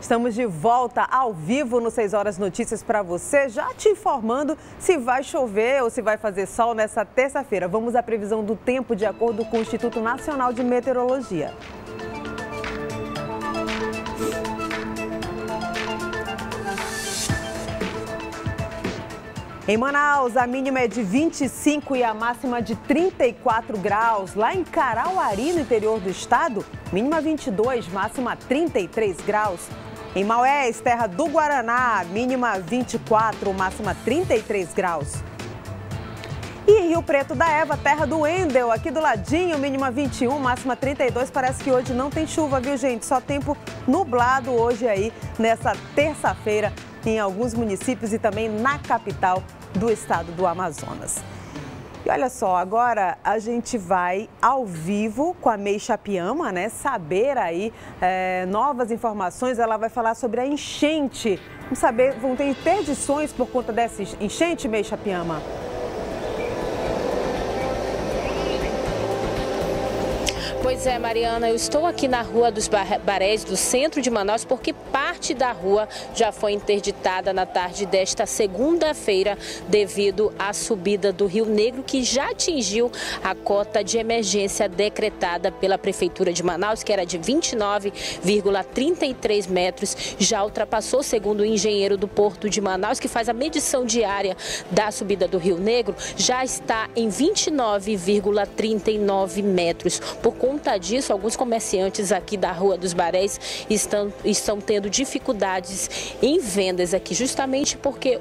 Estamos de volta ao vivo no 6 Horas Notícias para você, já te informando se vai chover ou se vai fazer sol nessa terça-feira. Vamos à previsão do tempo de acordo com o Instituto Nacional de Meteorologia. Em Manaus, a mínima é de 25 e a máxima de 34 graus. Lá em Carauari, no interior do estado, mínima 22, máxima 33 graus. Em Maués, terra do Guaraná, mínima 24, máxima 33 graus. E Rio Preto da Eva, terra do Wendel, aqui do ladinho, mínima 21, máxima 32. Parece que hoje não tem chuva, viu, gente? Só tempo nublado hoje aí, nessa terça-feira, em alguns municípios e também na capital do estado do Amazonas. E olha só, agora a gente vai ao vivo com a Meixa Piama, né? Saber aí novas informações. Ela vai falar sobre a enchente. Vamos saber, vão ter interdições por conta dessa enchente, Meixa Piama? Pois é, Mariana, eu estou aqui na Rua dos Barés, do centro de Manaus, porque parte da rua já foi interditada na tarde desta segunda-feira devido à subida do Rio Negro, que já atingiu a cota de emergência decretada pela Prefeitura de Manaus, que era de 29,33 metros, já ultrapassou, segundo o engenheiro do Porto de Manaus, que faz a medição diária da subida do Rio Negro, já está em 29,39 metros. Por conta disso, alguns comerciantes aqui da Rua dos Barés estão tendo dificuldades em vendas aqui, justamente porque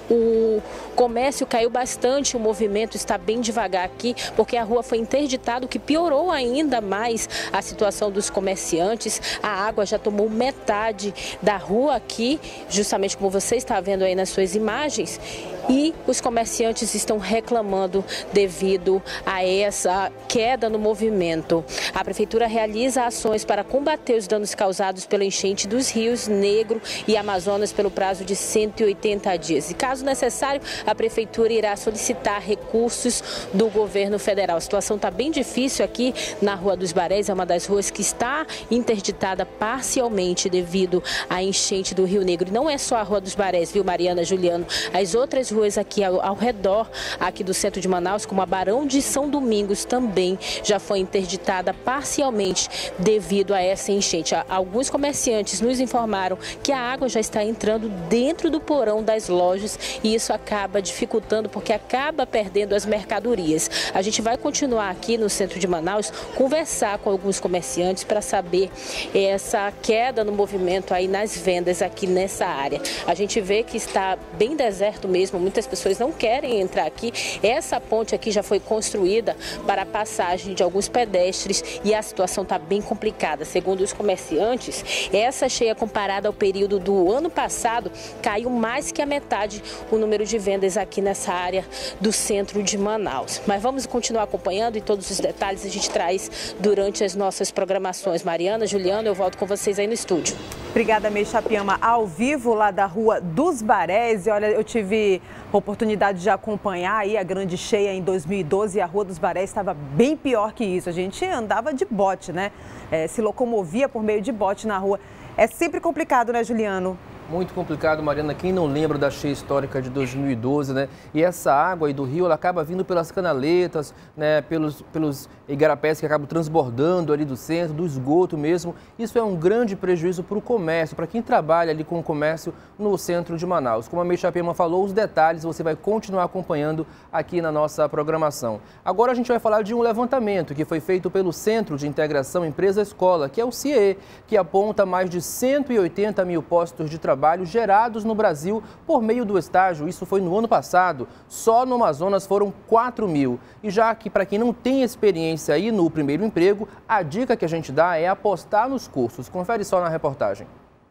o comércio caiu bastante, o movimento está bem devagar aqui, porque a rua foi interditada, o que piorou ainda mais a situação dos comerciantes. A água já tomou metade da rua aqui, justamente como você está vendo aí nas suas imagens, e os comerciantes estão reclamando devido a essa queda no movimento. A Prefeitura realiza ações para combater os danos causados pela enchente dos rios Negro e Amazonas pelo prazo de 180 dias. E caso necessário, a Prefeitura irá solicitar recursos do governo federal. A situação está bem difícil aqui na Rua dos Barés, é uma das ruas que está interditada parcialmente devido à enchente do Rio Negro. E não é só a Rua dos Barés, viu, Mariana, Juliano? As outras ruas aqui ao redor, aqui do centro de Manaus, como a Barão de São Domingos, também já foi interditada parcialmente devido a essa enchente. Alguns comerciantes nos informaram que a água já está entrando dentro do porão das lojas e isso acaba dificultando porque acaba perdendo as mercadorias. A gente vai continuar aqui no centro de Manaus, conversar com alguns comerciantes para saber essa queda no movimento aí nas vendas aqui nessa área. A gente vê que está bem deserto mesmo, muitas pessoas não querem entrar aqui. Essa ponte aqui já foi construída para a passagem de alguns pedestres e a situação está bem complicada. Segundo os comerciantes, essa cheia comparada ao período do ano passado caiu mais que a metade o número de vendas aqui nessa área do centro de Manaus. Mas vamos continuar acompanhando e todos os detalhes a gente traz durante as nossas programações. Mariana, Juliano, eu volto com vocês aí no estúdio. Obrigada, Meixa Piama, ao vivo lá da Rua dos Barés. E olha, eu tive a oportunidade de acompanhar aí a grande cheia em 2012 e a Rua dos Barés estava bem pior que isso. A gente andava de bote, né? Se locomovia por meio de bote na rua. É sempre complicado, né, Juliano? Muito complicado, Mariana. Quem não lembra da cheia histórica de 2012, né? E essa água aí do rio, ela acaba vindo pelas canaletas, né? Pelos igarapés que acabam transbordando ali do centro, do esgoto mesmo. Isso é um grande prejuízo para o comércio, para quem trabalha ali com o comércio no centro de Manaus. Como a Meixa Piama falou, os detalhes você vai continuar acompanhando aqui na nossa programação. Agora a gente vai falar de um levantamento que foi feito pelo Centro de Integração Empresa-Escola, que é o CIE, que aponta mais de 180 mil postos de trabalho gerados no Brasil por meio do estágio. Isso foi no ano passado. Só no Amazonas foram 4 mil. E já que para quem não tem experiência aí no primeiro emprego, a dica que a gente dá é apostar nos cursos. Confere só na reportagem.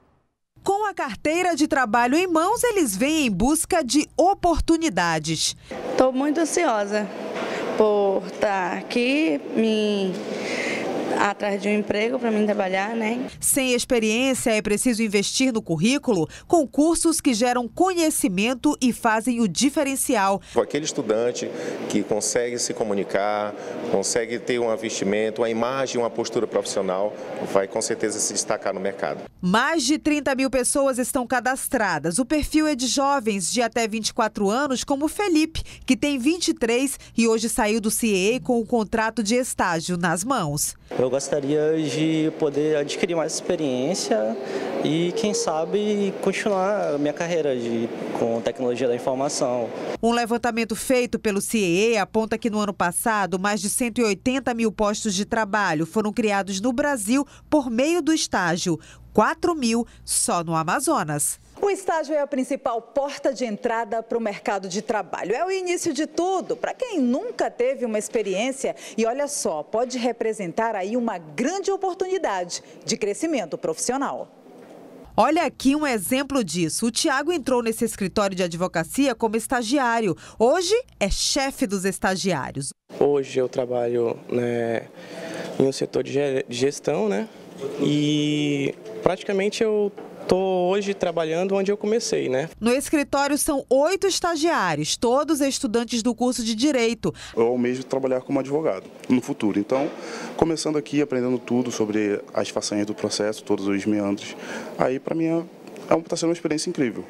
Com a carteira de trabalho em mãos, eles vêm em busca de oportunidades. Estou muito ansiosa por estar aqui, me atrás de um emprego para mim trabalhar, né? Sem experiência, é preciso investir no currículo com cursos que geram conhecimento e fazem o diferencial. Aquele estudante que consegue se comunicar, consegue ter um vestimento, uma imagem, uma postura profissional, vai com certeza se destacar no mercado. Mais de 30 mil pessoas estão cadastradas. O perfil é de jovens de até 24 anos, como o Felipe, que tem 23 e hoje saiu do CIEE com o contrato de estágio nas mãos. Eu gostaria de poder adquirir mais experiência e, quem sabe, continuar a minha carreira com tecnologia da informação. Um levantamento feito pelo CIEE aponta que no ano passado, mais de 180 mil postos de trabalho foram criados no Brasil por meio do estágio. 4 mil só no Amazonas. O estágio é a principal porta de entrada para o mercado de trabalho. É o início de tudo. Para quem nunca teve uma experiência, e olha só, pode representar aí uma grande oportunidade de crescimento profissional. Olha aqui um exemplo disso. O Tiago entrou nesse escritório de advocacia como estagiário. Hoje é chefe dos estagiários. Hoje eu trabalho em um setor de gestão, e praticamente eu estou hoje trabalhando onde eu comecei, No escritório são 8 estagiários, todos estudantes do curso de Direito. Eu almejo trabalhar como advogado no futuro. Então, começando aqui, aprendendo tudo sobre as façanhas do processo, todos os meandros, aí para mim está sendo uma experiência incrível.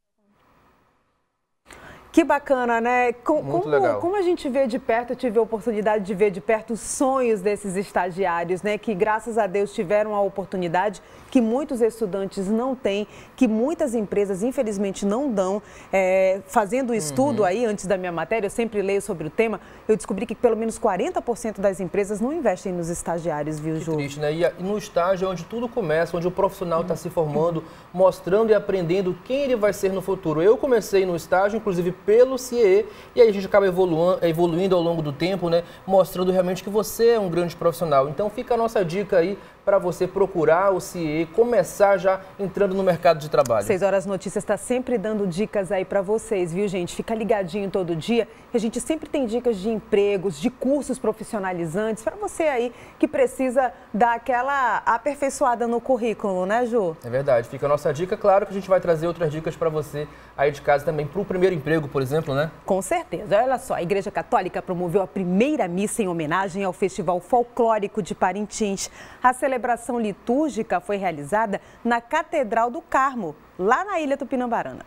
Que bacana, né? Muito legal. Como a gente vê de perto, eu tive a oportunidade de ver de perto os sonhos desses estagiários, que graças a Deus tiveram a oportunidade que muitos estudantes não têm, que muitas empresas infelizmente não dão. Fazendo estudo aí, antes da minha matéria, eu sempre leio sobre o tema, eu descobri que pelo menos 40% das empresas não investem nos estagiários, viu, Ju? Que triste, né? E no estágio é onde tudo começa, onde o profissional está se formando, mostrando e aprendendo quem ele vai ser no futuro. Eu comecei no estágio, inclusive pelo CIEE, e aí a gente acaba evoluindo ao longo do tempo, mostrando realmente que você é um grande profissional. Então fica a nossa dica aí para você procurar o CIEE, começar já entrando no mercado de trabalho. 6 Horas Notícias está sempre dando dicas aí para vocês, viu, gente? Fica ligadinho todo dia, que a gente sempre tem dicas de empregos, de cursos profissionalizantes, para você aí que precisa dar aquela aperfeiçoada no currículo, né, Ju? É verdade, fica a nossa dica. Claro que a gente vai trazer outras dicas para você aí de casa também, para o primeiro emprego, por exemplo, Com certeza. Olha só, a Igreja Católica promoveu a primeira missa em homenagem ao Festival Folclórico de Parintins. A celebração litúrgica foi realizada na Catedral do Carmo, lá na Ilha Tupinambarana.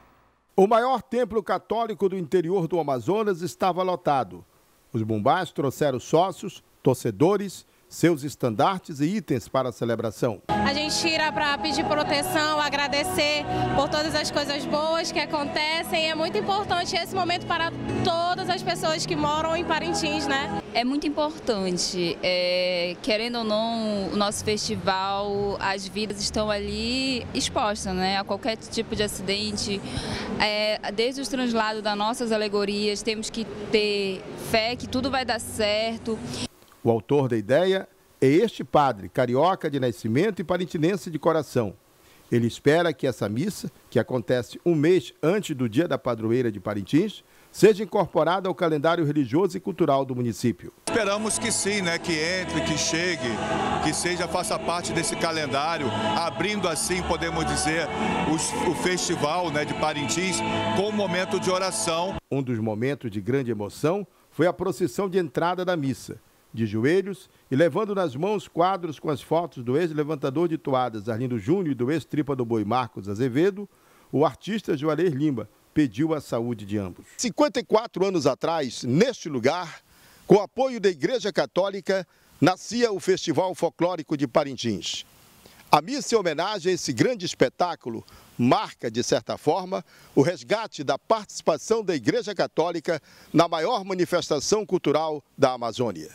O maior templo católico do interior do Amazonas estava lotado. Os bumbás trouxeram sócios, torcedores, seus estandartes e itens para a celebração. A gente tira para pedir proteção, agradecer por todas as coisas boas que acontecem. É muito importante esse momento para todas as pessoas que moram em Parintins, É muito importante. Querendo ou não, o nosso festival, as vidas estão ali expostas, a qualquer tipo de acidente. Desde os translados das nossas alegorias, temos que ter fé que tudo vai dar certo. O autor da ideia é este padre, carioca de nascimento e parintinense de coração. Ele espera que essa missa, que acontece um mês antes do dia da padroeira de Parintins, seja incorporada ao calendário religioso e cultural do município. Esperamos que sim, que entre, que chegue, que faça parte desse calendário, abrindo assim, podemos dizer, o festival de Parintins com um momento de oração. Um dos momentos de grande emoção foi a procissão de entrada da missa. De joelhos e levando nas mãos quadros com as fotos do ex-levantador de toadas Arlindo Júnior e do ex-tripa do boi Marcos Azevedo, o artista Joalher Lima pediu a saúde de ambos. 54 anos atrás, neste lugar, com o apoio da Igreja Católica, nascia o Festival Folclórico de Parintins. A missa em homenagem a esse grande espetáculo marca, de certa forma, o resgate da participação da Igreja Católica na maior manifestação cultural da Amazônia.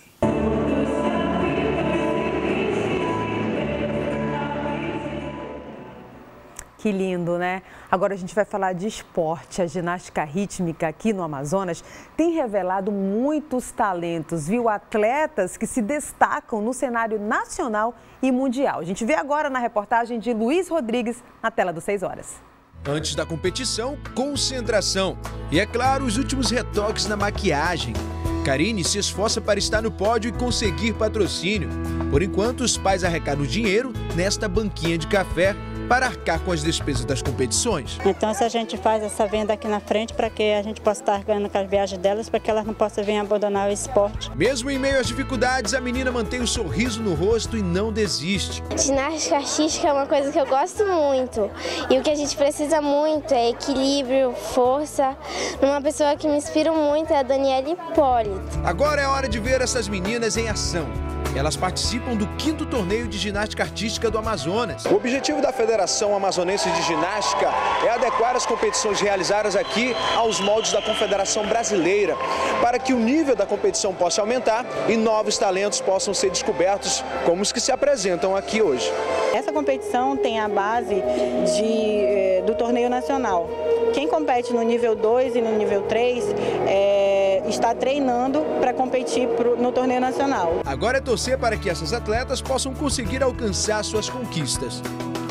Que lindo, né? Agora a gente vai falar de esporte. A ginástica rítmica aqui no Amazonas tem revelado muitos talentos, viu? Atletas que se destacam no cenário nacional e mundial. A gente vê agora na reportagem de Luiz Rodrigues, na tela do 6 Horas. Antes da competição, concentração. E é claro, os últimos retoques na maquiagem. Karine se esforça para estar no pódio e conseguir patrocínio. Por enquanto, os pais arrecadam dinheiro nesta banquinha de café para arcar com as despesas das competições. Então, se a gente faz essa venda aqui na frente para que a gente possa estar arcando com as viagens delas, para que elas não possam vir abandonar o esporte. Mesmo em meio às dificuldades, a menina mantém um sorriso no rosto e não desiste. Ginástica artística é uma coisa que eu gosto muito. E o que a gente precisa muito é equilíbrio, força. Uma pessoa que me inspira muito é a Daniela Hipólito. Agora é hora de ver essas meninas em ação. Elas participam do 5º torneio de ginástica artística do Amazonas. O objetivo da Federação Amazonense de Ginástica é adequar as competições realizadas aqui aos moldes da Confederação Brasileira, para que o nível da competição possa aumentar e novos talentos possam ser descobertos, como os que se apresentam aqui hoje. Essa competição tem a base do torneio nacional. Quem compete no nível 2 e no nível 3 está treinando para competir no torneio nacional. Agora é torcer para que essas atletas possam conseguir alcançar suas conquistas.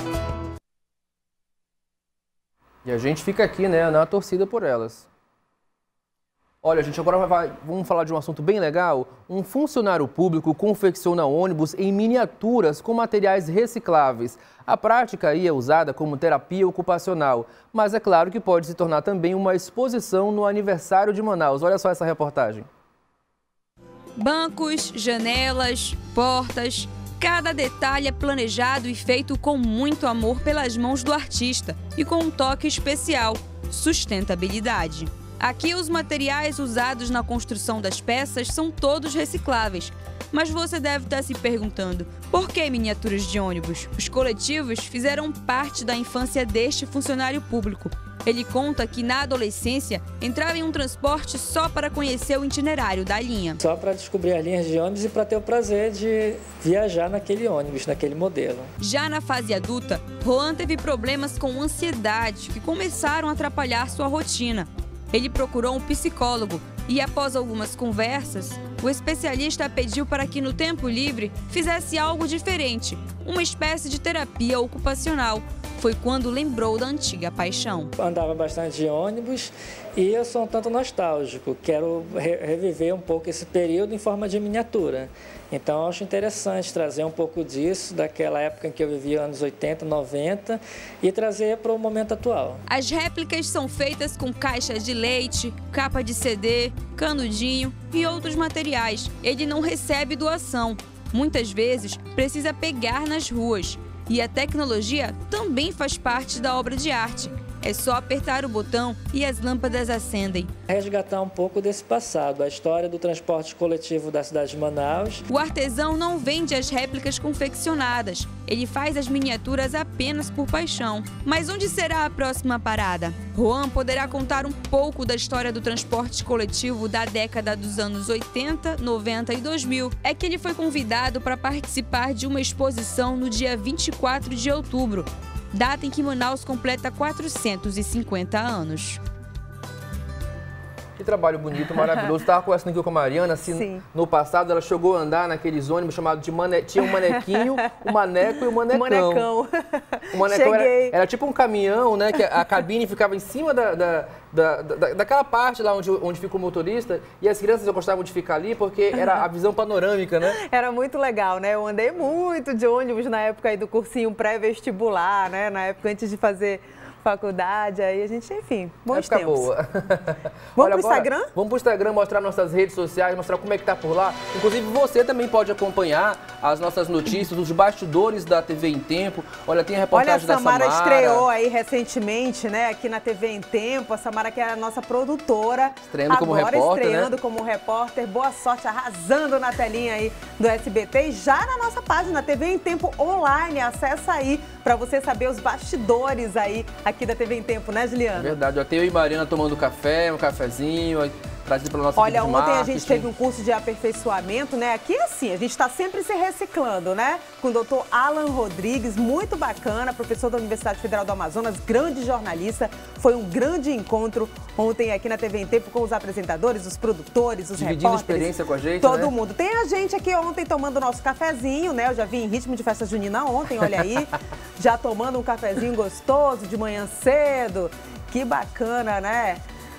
E a gente fica aqui, né, na torcida por elas. Olha, gente, agora vamos falar de um assunto bem legal. Um funcionário público confecciona ônibus em miniaturas com materiais recicláveis. A prática aí é usada como terapia ocupacional, mas é claro que pode se tornar também uma exposição no aniversário de Manaus. Olha só essa reportagem. Bancos, janelas, portas, cada detalhe é planejado e feito com muito amor pelas mãos do artista e com um toque especial, sustentabilidade. Aqui os materiais usados na construção das peças são todos recicláveis. Mas você deve estar se perguntando, por que miniaturas de ônibus? Os coletivos fizeram parte da infância deste funcionário público. Ele conta que na adolescência entrava em um transporte só para conhecer o itinerário da linha. Só para descobrir as linhas de ônibus e para ter o prazer de viajar naquele ônibus, naquele modelo. Já na fase adulta, Juan teve problemas com ansiedade que começaram a atrapalhar sua rotina. Ele procurou um psicólogo e, após algumas conversas, o especialista pediu para que no tempo livre fizesse algo diferente, uma espécie de terapia ocupacional. Foi quando lembrou da antiga paixão. Andava bastante de ônibus e eu sou um tanto nostálgico. Quero reviver um pouco esse período em forma de miniatura. Então, eu acho interessante trazer um pouco disso, daquela época em que eu vivia, anos 80, 90, e trazer para o momento atual. As réplicas são feitas com caixas de leite, capa de CD, canudinho e outros materiais. Ele não recebe doação. Muitas vezes, precisa pegar nas ruas. E a tecnologia também faz parte da obra de arte. É só apertar o botão e as lâmpadas acendem. Resgatar um pouco desse passado, a história do transporte coletivo da cidade de Manaus. O artesão não vende as réplicas confeccionadas. Ele faz as miniaturas apenas por paixão. Mas onde será a próxima parada? Juan poderá contar um pouco da história do transporte coletivo da década dos anos 80, 90 e 2000. É que ele foi convidado para participar de uma exposição no dia 24 de outubro. Data em que Manaus completa 450 anos. Que trabalho bonito, maravilhoso. Estava conversando aqui com a Mariana, assim, no passado ela chegou a andar naqueles ônibus chamados de tinha um manequinho, o maneco e o manecão. O manecão era tipo um caminhão, né? Que a cabine ficava em cima daquela parte lá onde fica o motorista, e as crianças gostavam de ficar ali porque era a visão panorâmica, né? Era muito legal, né? Eu andei muito de ônibus na época aí do cursinho pré-vestibular, né? Na época antes de fazer faculdade, aí a gente, enfim, bons tempos. Boa. Vamos pro Instagram? Vamos pro Instagram, mostrar nossas redes sociais, mostrar como é que tá por lá. Inclusive, você também pode acompanhar as nossas notícias, os bastidores da TV em Tempo. Olha, tem a reportagem da Samara. Olha, a Samara estreou aí recentemente, né, aqui na TV em Tempo. A Samara, que era a nossa produtora. Estreando como repórter, estreando, né? Como repórter. Boa sorte, arrasando na telinha aí do SBT. E já na nossa página, TV em Tempo Online. Acessa aí para você saber os bastidores aí aqui da TV em Tempo, né, Juliana? Verdade. Até eu e Mariana tomando café, um cafezinho, trazido para nossa Olha, ontem a gente teve um curso de aperfeiçoamento, né? Aqui é assim, a gente está sempre se reciclando, né? Com o doutor Alan Rodrigues, muito bacana, professor da Universidade Federal do Amazonas, grande jornalista. Foi um grande encontro ontem aqui na TV em Tempo com os apresentadores, os produtores, os dividindo repórteres. Experiência com a gente, todo mundo. Tem a gente aqui ontem tomando nosso cafezinho, né? Eu já vim em ritmo de festa junina ontem, olha aí. Já tomando um cafezinho gostoso de manhã cedo. Que bacana, né?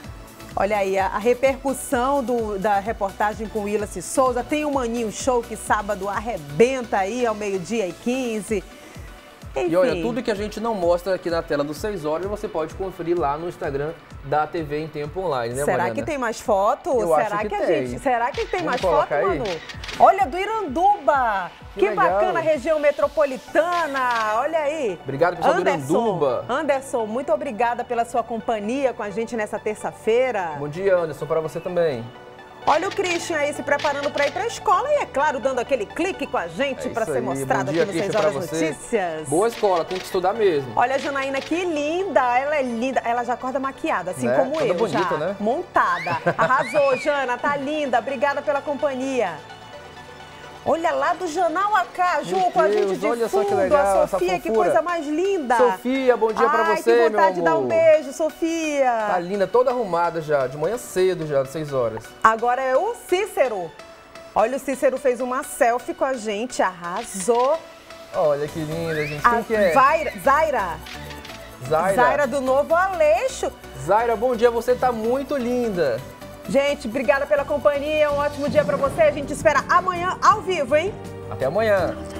Olha aí, a repercussão da reportagem com o Willis Souza. Tem o Maninho Show que sábado arrebenta aí ao 12h15. Enfim. E olha, tudo que a gente não mostra aqui na tela do 6 horas, você pode conferir lá no Instagram da TV em Tempo Online, né, Será Mariana? que tem mais foto? Eu acho que tem. Será que tem mais Vamos foto, colocar aí? Manu? Olha, do Iranduba! Que legal. bacana, região metropolitana! Olha aí! Obrigado, pessoal do Iranduba. Anderson, muito obrigada pela sua companhia com a gente nessa terça-feira. Bom dia, Anderson, para você também. Olha o Christian aí se preparando para ir para a escola e, é claro, dando aquele clique com a gente para ser mostrado aqui no 6 Horas Notícias. Boa escola, tem que estudar mesmo. Olha a Janaína, que linda, ela é linda, ela já acorda maquiada, assim como Toda eu, bonita, já, né? montada. Arrasou, Jana, tá linda, obrigada pela companhia. Olha lá do Janauacaju com a gente de olha fundo, só que legal, a Sofia, essa que fofura. coisa mais linda. Sofia, bom dia pra você, que vontade de meu dar amor. um beijo, Sofia. Tá linda, toda arrumada já, de manhã cedo já, 6 horas. Agora é o Cícero. Olha, o Cícero fez uma selfie com a gente, arrasou. Olha que linda, gente. Quem que é? Zaira. Zaira do Novo Aleixo. Zaira, bom dia, você tá muito linda. Gente, obrigada pela companhia, um ótimo dia pra você. A gente espera amanhã ao vivo, hein? Até amanhã.